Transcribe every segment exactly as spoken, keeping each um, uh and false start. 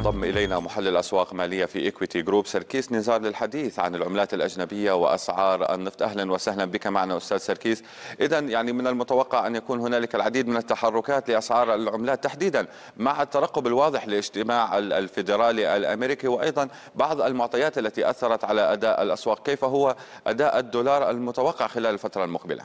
ينضم إلينا محلل أسواق مالية في إيكويتي جروب سركيس نزار للحديث عن العملات الأجنبية وأسعار النفط. أهلا وسهلا بك معنا أستاذ سركيس. إذا يعني من المتوقع أن يكون هنالك العديد من التحركات لأسعار العملات تحديدا مع الترقب الواضح لاجتماع الفيدرالي الأمريكي، وأيضا بعض المعطيات التي أثرت على أداء الأسواق. كيف هو أداء الدولار المتوقع خلال الفترة المقبلة؟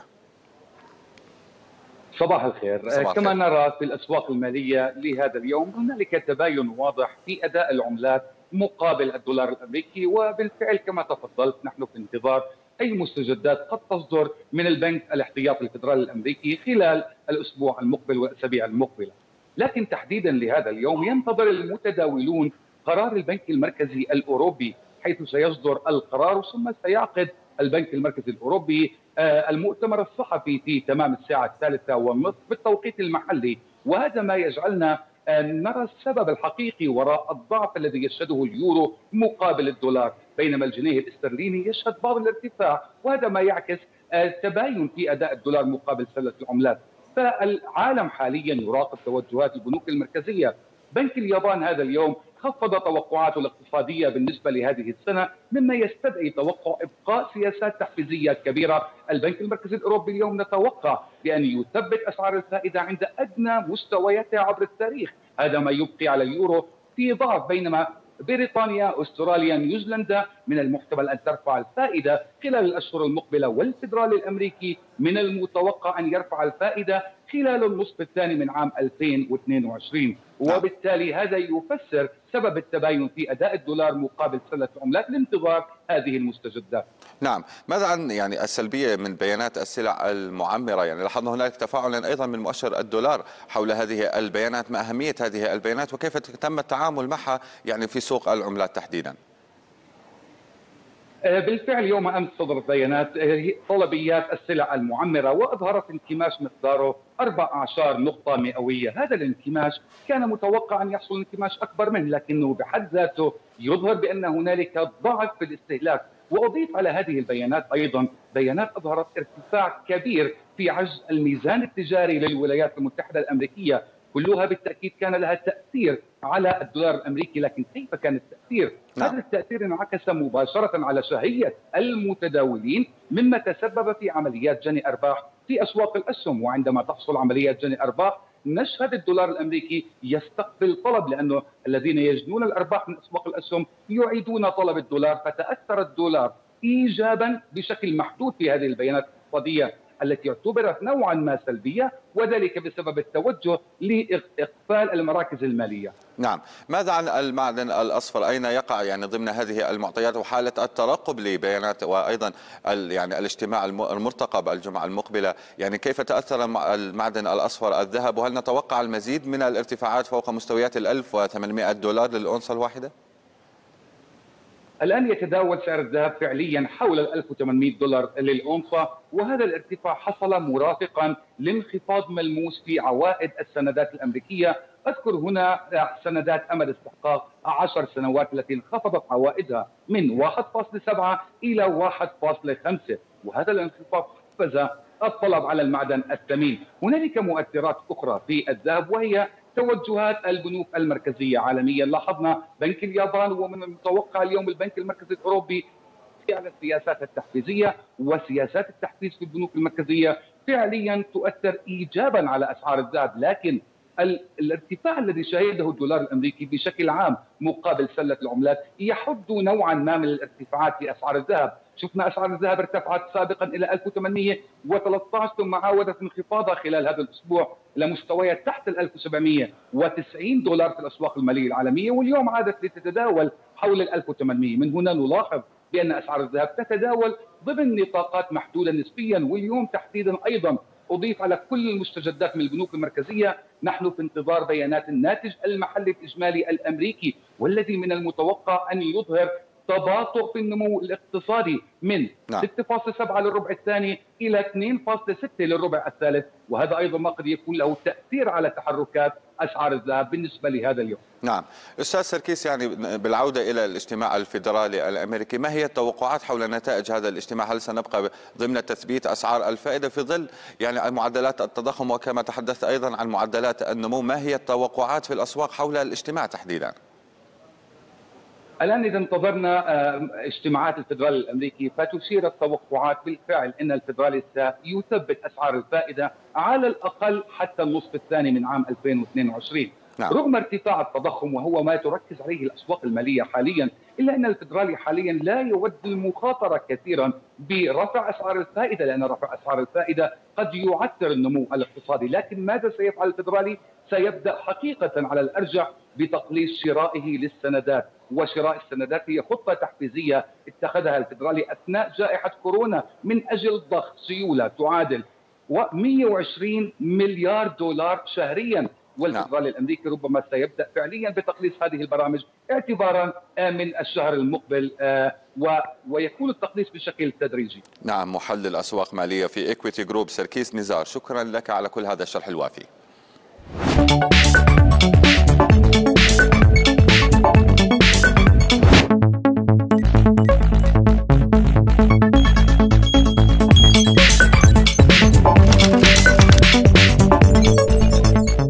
صباح الخير. صباح كما الخير. نرى في الأسواق المالية لهذا اليوم هنالك تباين واضح في أداء العملات مقابل الدولار الأمريكي، وبالفعل كما تفضلت نحن في انتظار أي مستجدات قد تصدر من البنك الاحتياطي الفيدرالي الأمريكي خلال الأسبوع المقبل والأسابيع المقبلة. لكن تحديدا لهذا اليوم ينتظر المتداولون قرار البنك المركزي الأوروبي، حيث سيصدر القرار ثم سيعقد البنك المركزي الأوروبي المؤتمر الصحفي في تمام الساعة الثالثة والنصف بالتوقيت المحلي. وهذا ما يجعلنا نرى السبب الحقيقي وراء الضعف الذي يشهده اليورو مقابل الدولار، بينما الجنيه الاسترليني يشهد بعض الارتفاع، وهذا ما يعكس تباين في أداء الدولار مقابل سلة العملات. فالعالم حاليا يراقب توجهات البنوك المركزية. بنك اليابان هذا اليوم خفض توقعاته الاقتصادية بالنسبة لهذه السنة، مما يستدعي توقع إبقاء سياسات تحفيزية كبيرة. البنك المركزي الأوروبي اليوم نتوقع بأن يثبت أسعار الفائدة عند أدنى مستوياتها عبر التاريخ، هذا ما يبقي على اليورو في ضعف، بينما بريطانيا، أستراليا، نيوزيلندا من المحتمل أن ترفع الفائدة خلال الأشهر المقبلة، والفيدرالي الأمريكي من المتوقع أن يرفع الفائدة خلال النصف الثاني من عام ألفين واثنين وعشرين. وبالتالي هذا يفسر سبب التباين في أداء الدولار مقابل سلة العملات لانتظار هذه المستجدات. نعم، ماذا عن يعني السلبية من بيانات السلع المعمرة؟ يعني لاحظنا هناك تفاعلا أيضا من مؤشر الدولار حول هذه البيانات. ما أهمية هذه البيانات وكيف تم التعامل معها يعني في سوق العملات تحديدا؟ بالفعل يوم أمس صدرت بيانات طلبيات السلع المعمرة، وأظهرت انكماش مقداره أربع أعشار نقطة مئوية. هذا الانكماش كان متوقع أن يحصل انكماش أكبر منه، لكنه بحد ذاته يظهر بأن هنالك ضعف في الاستهلاك. وأضيف على هذه البيانات أيضا بيانات أظهرت ارتفاع كبير في عجز الميزان التجاري للولايات المتحدة الأمريكية. كلها بالتأكيد كان لها تأثير على الدولار الأمريكي، لكن كيف كان التأثير؟ نعم. هذا التأثير انعكس مباشرة على شهية المتداولين، مما تسبب في عمليات جني أرباح في أسواق الأسهم. وعندما تحصل عمليات جني أرباح نشهد الدولار الأمريكي يستقبل طلب، لأنه الذين يجنون الأرباح من أسواق الأسهم يعيدون طلب الدولار، فتأثر الدولار إيجابا بشكل محدود في هذه البيانات الاقتصادية التي اعتبرت نوعا ما سلبية، وذلك بسبب التوجه لإقفال المراكز المالية. نعم، ماذا عن المعدن الأصفر؟ أين يقع يعني ضمن هذه المعطيات وحالة الترقب لبيانات وأيضا يعني الاجتماع المرتقب الجمعة المقبلة؟ يعني كيف تأثر المعدن الأصفر الذهب، وهل نتوقع المزيد من الارتفاعات فوق مستويات ال ألف وثمانمئة دولار للأونصة الواحدة؟ الآن يتداول سعر الذهب فعليا حول ال ألف وثمانمئة دولار للأونصة، وهذا الارتفاع حصل مرافقا لانخفاض ملموس في عوائد السندات الأمريكية. أذكر هنا سندات أمد استحقاق عشر سنوات التي انخفضت عوائدها من واحد فاصلة سبعة إلى واحد فاصلة خمسة، وهذا الانخفاض حفز الطلب على المعدن الثمين. هنالك مؤثرات أخرى في الذهب وهي توجهات البنوك المركزية عالميا. لاحظنا بنك اليابان، ومن المتوقع اليوم البنك المركزي الأوروبي على السياسات التحفيزية، وسياسات التحفيز في البنوك المركزية فعليا تؤثر إيجابا على أسعار الذهب. لكن الارتفاع الذي شهده الدولار الأمريكي بشكل عام مقابل سلة العملات يحد نوعا ما من الارتفاعات في أسعار الذهب. شفنا أسعار الذهب ارتفعت سابقا إلى ألف وثمانمئة وثلاثة عشر ثم عاودت انخفاضها خلال هذا الأسبوع إلى مستويات تحت ال ألف وسبعمئة وتسعين دولار في الأسواق المالية العالمية، واليوم عادت لتتداول حول ال ألف وثمانمئة. من هنا نلاحظ بأن أسعار الذهب تتداول ضمن نطاقات محدودة نسبيا. واليوم تحديدا أيضا أضيف على كل المستجدات من البنوك المركزية، نحن في انتظار بيانات الناتج المحلي الإجمالي الأمريكي، والذي من المتوقع أن يظهر تباطؤ في النمو الاقتصادي من نعم. ستة فاصلة سبعة للربع الثاني إلى اثنين فاصلة ستة للربع الثالث، وهذا أيضا ما قد يكون له تأثير على تحركات أسعار الذهب بالنسبة لهذا اليوم. نعم، أستاذ سركيس، يعني بالعودة إلى الاجتماع الفيدرالي الأمريكي، ما هي التوقعات حول نتائج هذا الاجتماع؟ هل سنبقى ضمن تثبيت أسعار الفائدة في ظل يعني معدلات التضخم، وكما تحدثت أيضا عن معدلات النمو؟ ما هي التوقعات في الأسواق حول الاجتماع تحديدا؟ الآن إذا انتظرنا اجتماعات الفدرالي الأمريكي، فتشير التوقعات بالفعل أن الفدرالي سيثبت أسعار الفائدة على الأقل حتى النصف الثاني من عام ألفين واثنين وعشرين. نعم. رغم ارتفاع التضخم وهو ما تركز عليه الأسواق المالية حاليا، إلا أن الفدرالي حاليا لا يود المخاطرة كثيرا برفع أسعار الفائدة، لأن رفع أسعار الفائدة قد يعثر النمو الاقتصادي. لكن ماذا سيفعل الفدرالي؟ سيبدأ حقيقة على الأرجح بتقليص شرائه للسندات، وشراء السندات هي خطة تحفيزية اتخذها الفدرالي أثناء جائحة كورونا من أجل ضخ سيولة تعادل مئة وعشرين مليار دولار شهريا. والفدرالي الأمريكي ربما سيبدأ فعليا بتقليص هذه البرامج اعتبارا من الشهر المقبل، ويكون التقليص بشكل تدريجي. نعم، محلل أسواق مالية في إكويتي جروب سركيس نزار، شكرا لك على كل هذا الشرح الوافي.